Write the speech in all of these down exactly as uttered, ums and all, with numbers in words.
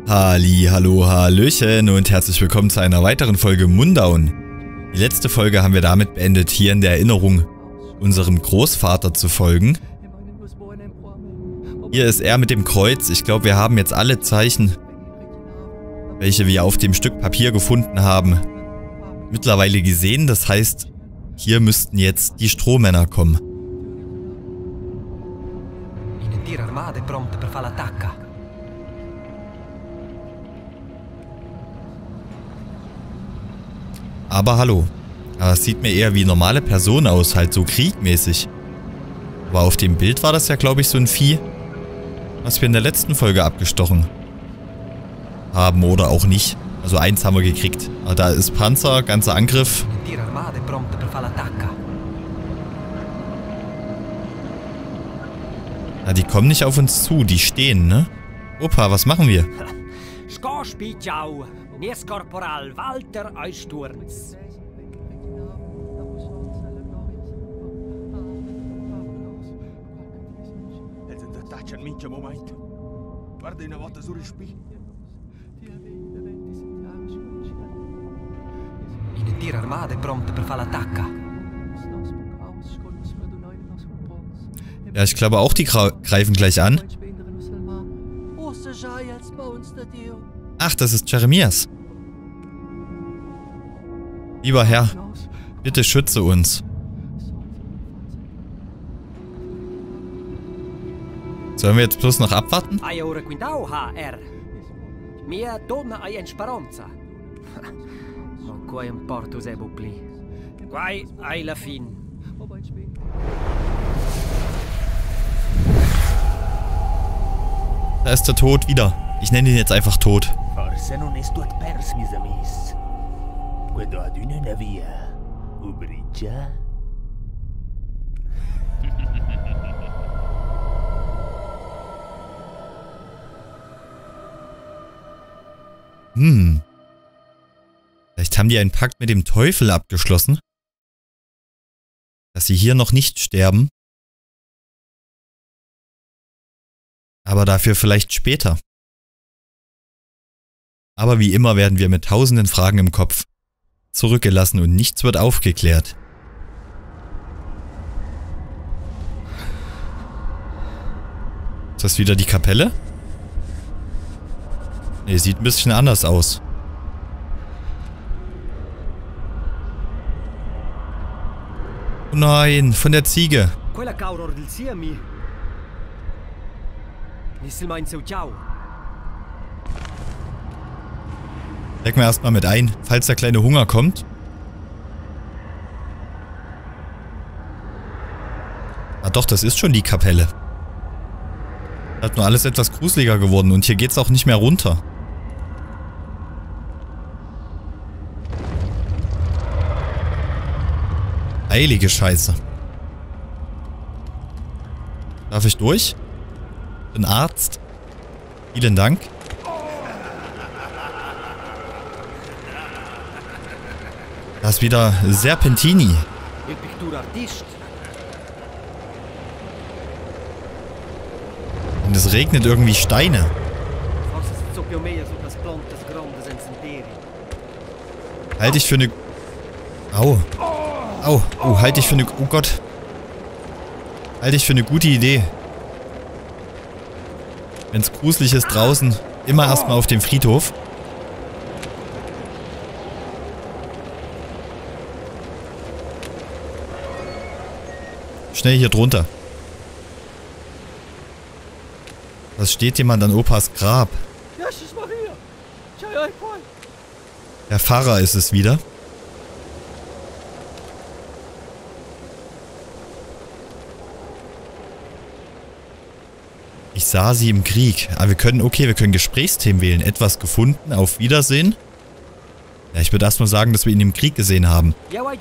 Halli, hallo, hallöchen und herzlich willkommen zu einer weiteren Folge Mundown. Die letzte Folge haben wir damit beendet, hier in der Erinnerung unserem Großvater zu folgen. Hier ist er mit dem Kreuz. Ich glaube, wir haben jetzt alle Zeichen, welche wir auf dem Stück Papier gefunden haben, mittlerweile gesehen. Das heißt, hier müssten jetzt die Strohmänner kommen. Aber hallo, das sieht mir eher wie normale Person aus, halt so kriegmäßig. Aber auf dem Bild war das ja, glaube ich, so ein Vieh, was wir in der letzten Folge abgestochen haben oder auch nicht. Also eins haben wir gekriegt. Aber da ist Panzer, ganzer Angriff. Ja, die kommen nicht auf uns zu, die stehen, ne? Opa, was machen wir? Nies Korporal Walter Eusturz. In Armade pronte per fare l'attacca. Ja, ich glaube auch, die greifen gleich an. Ach, das ist Jeremias. Lieber Herr, bitte schütze uns. Sollen wir jetzt bloß noch abwarten? Da ist der Tod wieder. Ich nenne ihn jetzt einfach Tod. Hm. Vielleicht haben die einen Pakt mit dem Teufel abgeschlossen, dass sie hier noch nicht sterben, aber dafür vielleicht später. Aber wie immer werden wir mit tausenden Fragen im Kopf zurückgelassen und nichts wird aufgeklärt. Ist das wieder die Kapelle? Ne, sieht ein bisschen anders aus. Oh nein, von der Ziege. Stecken wir erstmal mit ein, falls der kleine Hunger kommt. Ah doch, das ist schon die Kapelle. Hat nur alles etwas gruseliger geworden und hier geht's auch nicht mehr runter. Heilige Scheiße. Darf ich durch? Bin Arzt. Vielen Dank. Da ist wieder Serpentini. Und es regnet irgendwie Steine. Halte ich für eine... Au. Au. Oh, halte ich für eine... Oh Gott. Halte ich für eine gute Idee. Wenn es gruselig ist draußen, immer erstmal auf dem Friedhof. Schnell hier drunter. Was steht jemand an Opas Grab? Der Pfarrer ist es wieder. Ich sah sie im Krieg. Aber wir können, okay, wir können Gesprächsthemen wählen. Etwas gefunden, auf Wiedersehen. Ja, ich würde erstmal sagen, dass wir ihn im Krieg gesehen haben.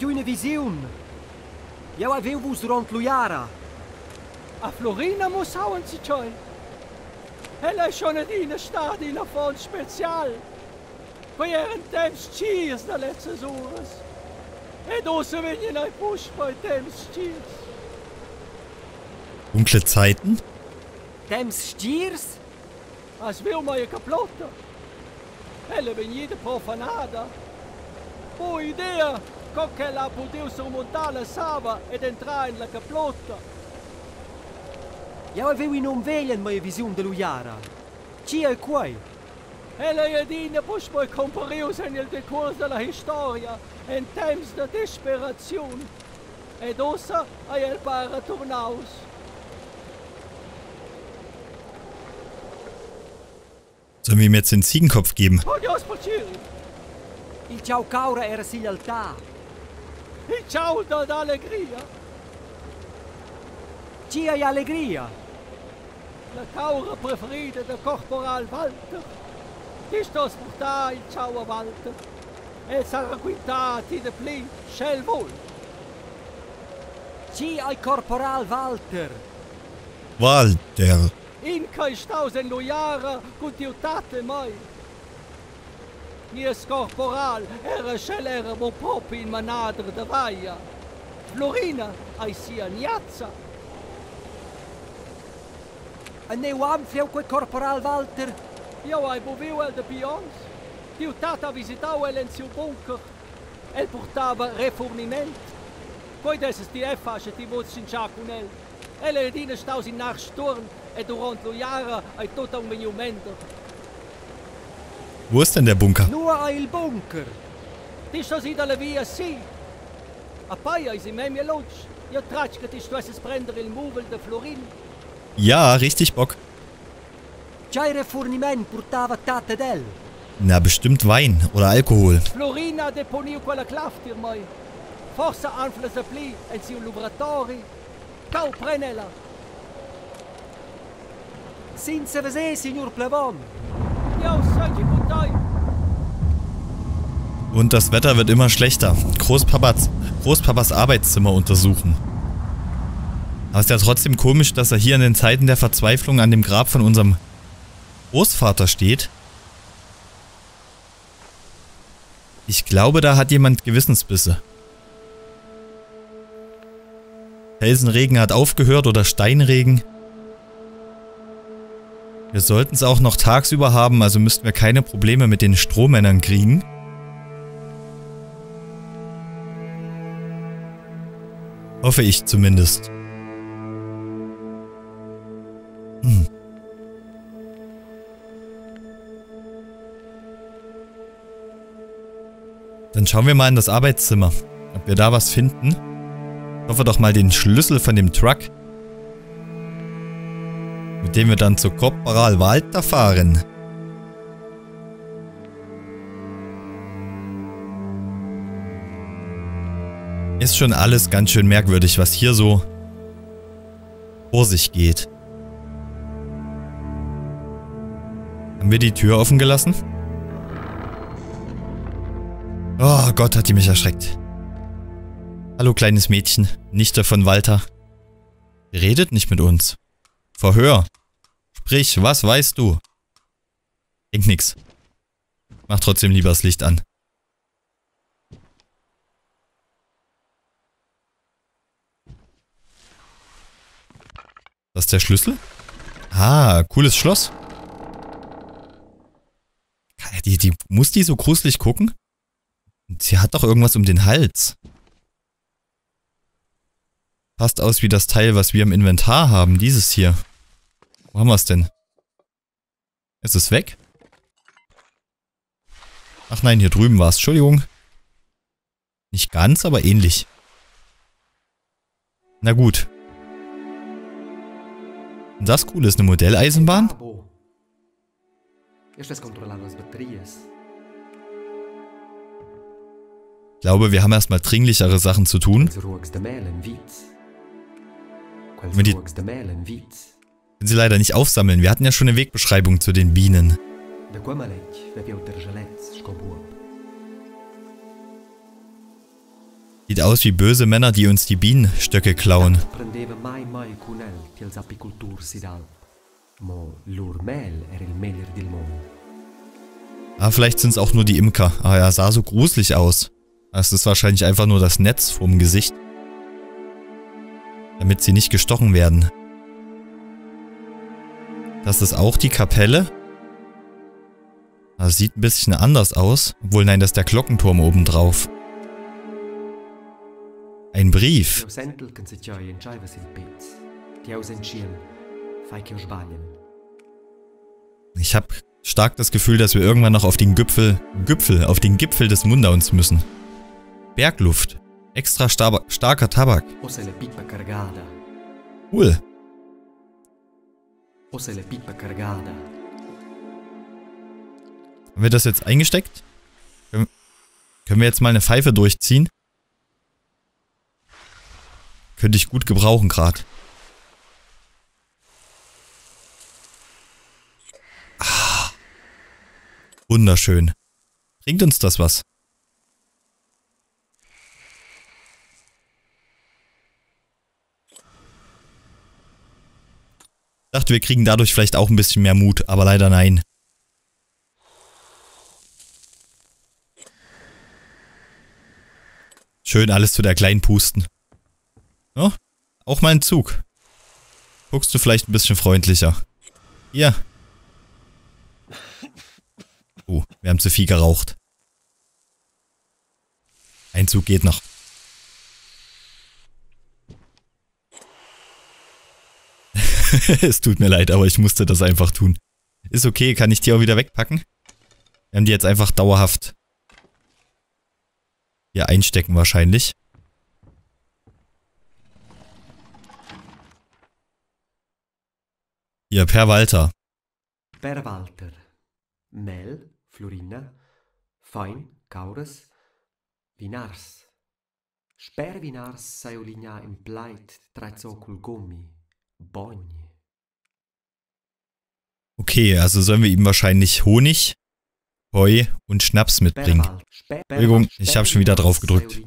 Eu avevo vos durante Lujara. A Florina muss hauen sie schon. Ella è schon in stad in Fond special. Während dem Stiers der letzte Sures. E dosse wenn ein Busch bei dem Stiers. Dunkle Zeiten? Dems Stiers? Als will man ja kaputt. Ele vegnida profanada. Boa idea, che ela podia surmontare la sava ed entrare nella caplotta. Ja avevi non veglen mai visione dello Iara. Chi è qui? Ela e Dina può poi comparire nel decorso della storia in tempi di disperazione. Ed ora è il para tornaus. Sollen wir ihm jetzt den Ziegenkopf geben? Voglio spacire. Il ciao caura era si lealtà. Il ciao d'allegria. Chi è allegria? La caura preferita del corporal Walter. Ti sto sportare il ciao a Walter. E sarà quintati di pli, scel vol. Chi è il corporal Walter? Walter. In che staus in loiara con tiutate mai. Nies corporal era scel era mo proprio in manadre de vaia. Florina ai sia niazza. E ne uam fiau quel corporal Walter? Io hai boviu el de pions. Tiutata visitau el in suo bunker. El portava reforniment. Poi desses die F-Asche die wots in Chacunel. Ele dine staus in nach Sturm e durant lo Jahre ai tot un monumento. Wo ist denn der Bunker? Nur il bunker. Ti sto si dalle via sì. A paia is in me mia loch. Io traccio che ti sto es prendere il muvel de Florin. Ja, richtig Bock. C'hai reforniment portava tate del. Na, bestimmt Wein oder Alkohol. Florina deponiu quella claftir mai. Forza anfla se pli en siu laboratori. Cau prenela. Senza vese, signor Plevon. Io sei di putai. Und das Wetter wird immer schlechter. Großpapas, Großpapas Arbeitszimmer untersuchen. Aber es ist ja trotzdem komisch, dass er hier in den Zeiten der Verzweiflung an dem Grab von unserem Großvater steht. Ich glaube, da hat jemand Gewissensbisse. Felsenregen hat aufgehört oder Steinregen. Wir sollten es auch noch tagsüber haben, also müssten wir keine Probleme mit den Strohmännern kriegen. Hoffe ich zumindest. Hm. Dann schauen wir mal in das Arbeitszimmer, ob wir da was finden. Ich hoffe doch mal den Schlüssel von dem Truck, mit dem wir dann zu Korporal Walter fahren. Ist schon alles ganz schön merkwürdig, was hier so vor sich geht. Haben wir die Tür offen gelassen? Oh Gott, hat die mich erschreckt. Hallo kleines Mädchen, Nichte von Walter. Redet nicht mit uns. Verhör. Sprich, was weißt du? Denk nix. Mach trotzdem lieber das Licht an. Das ist der Schlüssel? Ah, cooles Schloss. Die, die, muss die so gruselig gucken? Sie hat doch irgendwas um den Hals. Passt aus wie das Teil, was wir im Inventar haben. Dieses hier. Wo haben wir es denn? Ist es weg? Ach nein, hier drüben war es. Entschuldigung. Nicht ganz, aber ähnlich. Na gut. Und das Coole ist eine Modelleisenbahn. Ich glaube, wir haben erstmal dringlichere Sachen zu tun. Wir die können sie leider nicht aufsammeln. Wir hatten ja schon eine Wegbeschreibung zu den Bienen. Sieht aus wie böse Männer, die uns die Bienenstöcke klauen. Ah, vielleicht sind es auch nur die Imker. Ah ja, sah so gruselig aus. Das ist wahrscheinlich einfach nur das Netz vorm Gesicht. Damit sie nicht gestochen werden. Das ist auch die Kapelle. Das sieht ein bisschen anders aus. Obwohl, nein, das ist der Glockenturm oben drauf. Ein Brief. Ich habe stark das Gefühl, dass wir irgendwann noch auf den Gipfel, Gipfel, auf den Gipfel des Mundauns müssen. Bergluft. Extra star starker Tabak. Cool. Haben wir das jetzt eingesteckt? Können, können wir jetzt mal eine Pfeife durchziehen? Könnte ich gut gebrauchen gerade. Ah, wunderschön. Bringt uns das was? Ich dachte, wir kriegen dadurch vielleicht auch ein bisschen mehr Mut, aber leider nein. Schön alles zu der kleinen pusten. Ja, auch mal ein Zug. Guckst du vielleicht ein bisschen freundlicher. Hier. Oh, wir haben zu viel geraucht. Ein Zug geht noch. Es tut mir leid, aber ich musste das einfach tun. Ist okay, kann ich die auch wieder wegpacken? Wir haben die jetzt einfach dauerhaft hier einstecken wahrscheinlich. Hier, per Walter. Per Walter. Mel, Florina, Fein, Caures, Vinars. Sper Vinars Saioligna im Pleit, Treizocul Gummi, Bogni. Okay, also sollen wir ihm wahrscheinlich Honig, Heu und Schnaps mitbringen. Entschuldigung, ich habe schon wieder drauf gedrückt.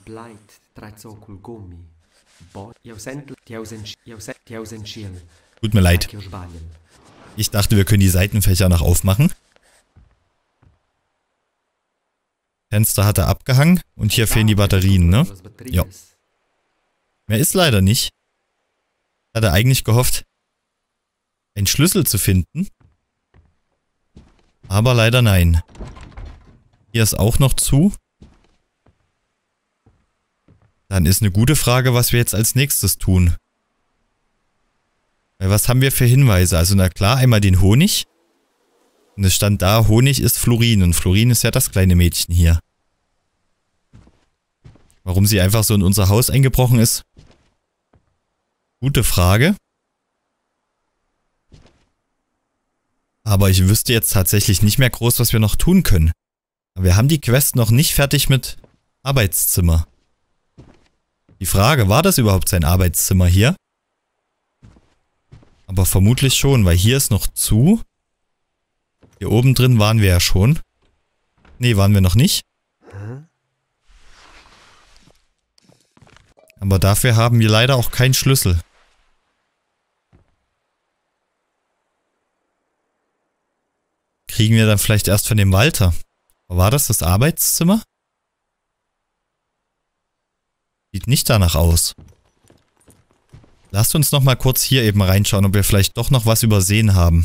Tut mir leid. Ich dachte, wir können die Seitenfächer noch aufmachen. Fenster hat er abgehangen und hier fehlen die Batterien, ne? Ja. Mehr ist leider nicht. Hat er eigentlich gehofft, einen Schlüssel zu finden. Aber leider nein. Hier ist auch noch zu. Dann ist eine gute Frage, was wir jetzt als nächstes tun. Weil was haben wir für Hinweise? Also na klar, einmal den Honig. Und es stand da, Honig ist Florin. Und Florin ist ja das kleine Mädchen hier. Warum sie einfach so in unser Haus eingebrochen ist? Gute Frage. Aber ich wüsste jetzt tatsächlich nicht mehr groß, was wir noch tun können. Aber wir haben die Quest noch nicht fertig mit Arbeitszimmer. Die Frage, war das überhaupt sein Arbeitszimmer hier? Aber vermutlich schon, weil hier ist noch zu. Hier oben drin waren wir ja schon. Nee, waren wir noch nicht. Aber dafür haben wir leider auch keinen Schlüssel. Kriegen wir dann vielleicht erst von dem Walter. War das das Arbeitszimmer? Sieht nicht danach aus. Lasst uns noch mal kurz hier eben reinschauen, ob wir vielleicht doch noch was übersehen haben.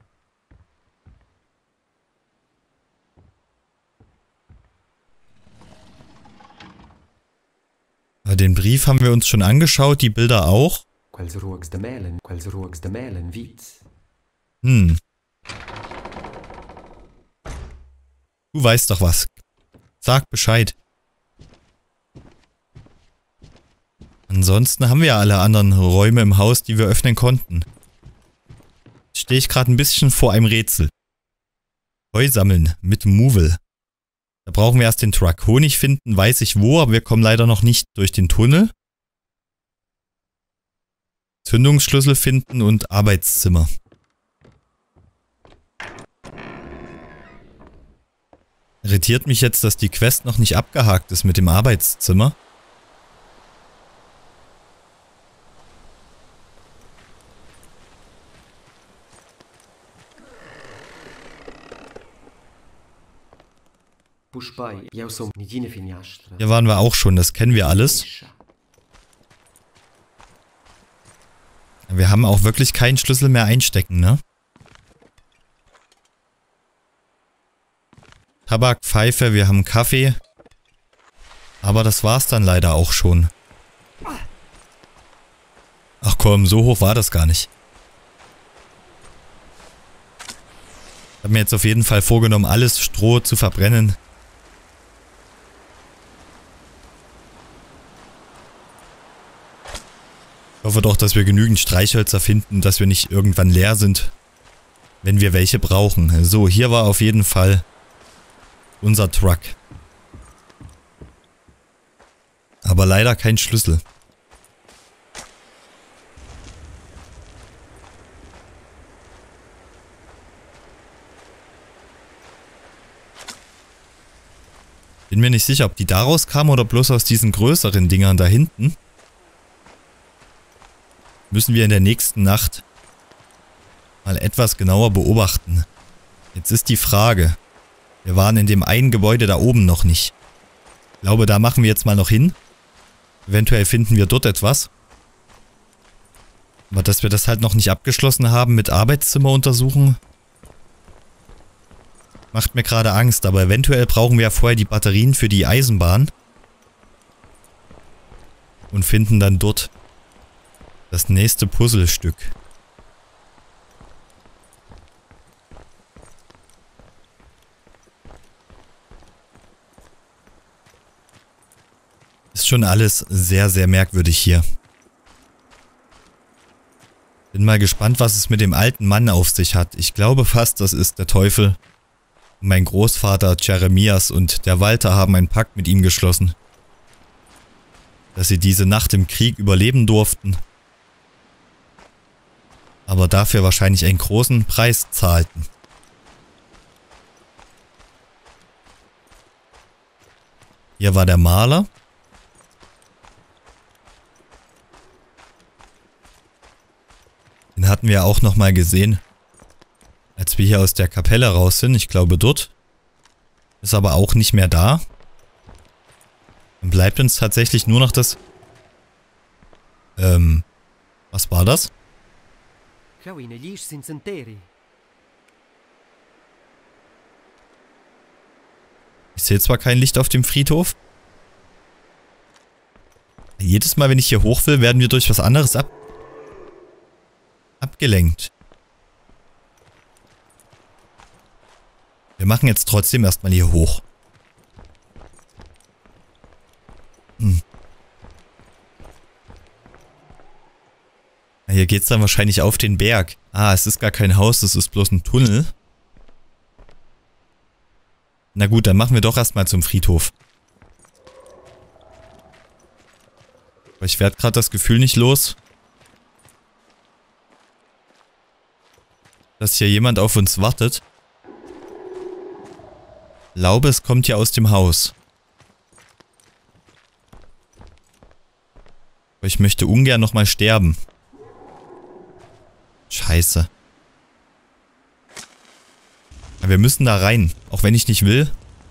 Den Brief haben wir uns schon angeschaut, die Bilder auch. Hm. Du weißt doch was. Sag Bescheid. Ansonsten haben wir ja alle anderen Räume im Haus, die wir öffnen konnten. Jetzt stehe ich gerade ein bisschen vor einem Rätsel. Heu sammeln mit Movil. Da brauchen wir erst den Truck. Honig finden, weiß ich wo, aber wir kommen leider noch nicht durch den Tunnel. Zündungsschlüssel finden und Arbeitszimmer. Irritiert mich jetzt, dass die Quest noch nicht abgehakt ist mit dem Arbeitszimmer. Hier waren wir auch schon, das kennen wir alles. Wir haben auch wirklich keinen Schlüssel mehr einstecken, ne? Tabak, Pfeife, wir haben Kaffee. Aber das war's dann leider auch schon. Ach komm, so hoch war das gar nicht. Ich habe mir jetzt auf jeden Fall vorgenommen, alles Stroh zu verbrennen. Ich hoffe doch, dass wir genügend Streichhölzer finden, dass wir nicht irgendwann leer sind, wenn wir welche brauchen. So, hier war auf jeden Fall unser Truck. Aber leider kein Schlüssel. Bin mir nicht sicher, ob die daraus kamen oder bloß aus diesen größeren Dingern da hinten. Müssen wir in der nächsten Nacht mal etwas genauer beobachten. Jetzt ist die Frage. Wir waren in dem einen Gebäude da oben noch nicht. Ich glaube, da machen wir jetzt mal noch hin. Eventuell finden wir dort etwas. Aber dass wir das halt noch nicht abgeschlossen haben mit Arbeitszimmer untersuchen, macht mir gerade Angst. Aber eventuell brauchen wir ja vorher die Batterien für die Eisenbahn. Und finden dann dort das nächste Puzzlestück. Ist schon alles sehr, sehr merkwürdig hier. Bin mal gespannt, was es mit dem alten Mann auf sich hat. Ich glaube fast, das ist der Teufel. Mein Großvater Jeremias und der Walter haben einen Pakt mit ihm geschlossen. Dass sie diese Nacht im Krieg überleben durften. Aber dafür wahrscheinlich einen großen Preis zahlten. Hier war der Maler. Den hatten wir auch nochmal gesehen, als wir hier aus der Kapelle raus sind. Ich glaube dort. Ist aber auch nicht mehr da. Dann bleibt uns tatsächlich nur noch das... Ähm... Was war das? Ich sehe zwar kein Licht auf dem Friedhof. Jedes Mal, wenn ich hier hoch will, werden wir durch was anderes ab... abgelenkt. Wir machen jetzt trotzdem erstmal hier hoch. Hm. Hier geht's dann wahrscheinlich auf den Berg. Ah, es ist gar kein Haus, es ist bloß ein Tunnel. Na gut, dann machen wir doch erstmal zum Friedhof. Aber ich werde gerade das Gefühl nicht los, dass hier jemand auf uns wartet. Ich glaube, es kommt hier aus dem Haus. Aber ich möchte ungern nochmal sterben. Scheiße. Aber wir müssen da rein, auch wenn ich nicht will.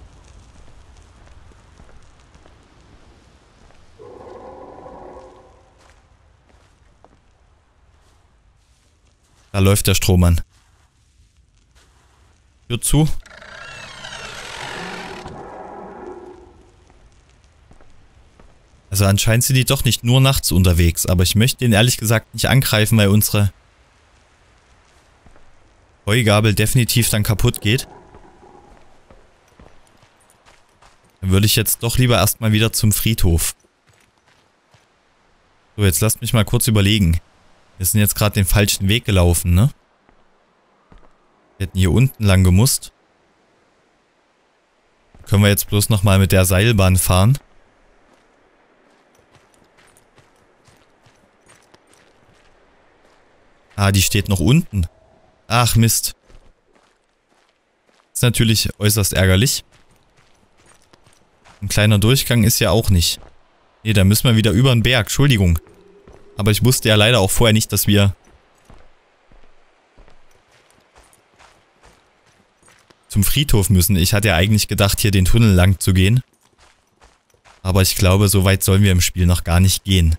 Da läuft der Strom an. Tür zu. Also anscheinend sind die doch nicht nur nachts unterwegs, aber ich möchte den ehrlich gesagt nicht angreifen, weil unsere Heugabel definitiv dann kaputt geht. Dann würde ich jetzt doch lieber erstmal wieder zum Friedhof. So, jetzt lasst mich mal kurz überlegen. Wir sind jetzt gerade den falschen Weg gelaufen, ne? Wir hätten hier unten lang gemusst. Können wir jetzt bloß nochmal mit der Seilbahn fahren. Ah, die steht noch unten. Ach Mist. Ist natürlich äußerst ärgerlich. Ein kleiner Durchgang ist ja auch nicht. Nee, da müssen wir wieder über den Berg. Entschuldigung. Aber ich wusste ja leider auch vorher nicht, dass wir zum Friedhof müssen. Ich hatte ja eigentlich gedacht, hier den Tunnel lang zu gehen. Aber ich glaube, so weit sollen wir im Spiel noch gar nicht gehen.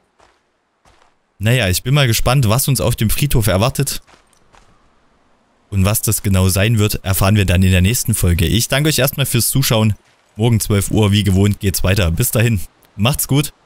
Naja, ich bin mal gespannt, was uns auf dem Friedhof erwartet. Und was das genau sein wird, erfahren wir dann in der nächsten Folge. Ich danke euch erstmal fürs Zuschauen. Morgen zwölf Uhr, wie gewohnt, geht's weiter. Bis dahin, macht's gut.